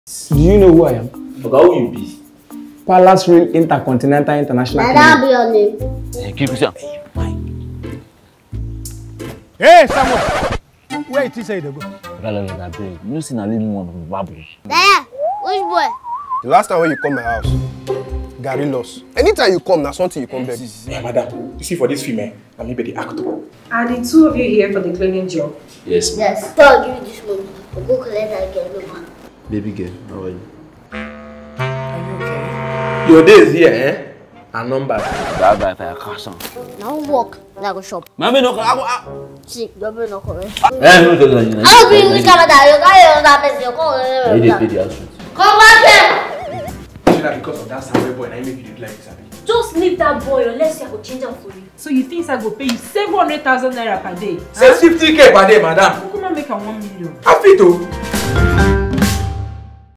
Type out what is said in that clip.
Do you know who I am? Oga, who you be? Palace Rail Intercontinental International. That'll be your name. Kiriku. Hey, Samuel! Where it is say they go? You see, I leave one of the babu. There, which boy? The last time when you come my house, Gary lost. Anytime you come, that's something you come back. Hey, madam, you see for this film, I'm maybe the actor. Are the two of you here for the cleaning job? Yes. Yes. So I'll give you this money. We'll go collect that girl, no man. Baby girl, how are you? Are you okay? Your days here, eh? And numbers. Bye for your cash. Now walk. Now go shop. Mommy, no, See, don't be no correct. no. I'll be in this camera. You can't that person. You Pay the house. come back here. Because of that Samuel boy, and I make you like this. Just leave that boy unless I go change him for you. So you think I go pay you 700,000 naira per day? 650K per day, madam. How come I make a 1 million? I fit to.